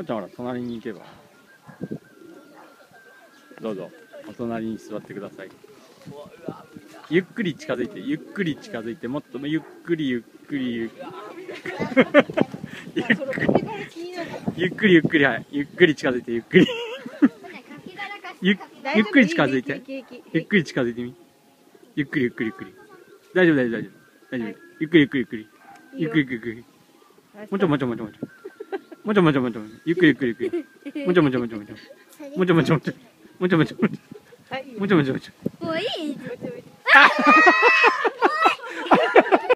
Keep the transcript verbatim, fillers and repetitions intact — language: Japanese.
こちゃんほら隣に行けば。どうぞお隣に座ってください。ゆっくり近づいて、ゆっくり近づいて、もっとゆっくりゆっくりゆっくりゆっくりゆっくりゆっくり、はい、ゆっくり近づいて、ゆっくりゆゆっくり近づいて、ゆっくり近づいてみ、ゆっくりゆっくりゆっくり、大丈夫大丈夫大丈夫大丈夫、ゆっくりゆっくりゆっくりゆっくりゆっくり、もちょもちょもちょもちょもちょもちょもちょ、ゆっくりゆっくりゆっくり、もちょもちょもちょもちょもちょもちょもちょもちょもちょもちょもちょもちょもちょ。もういい。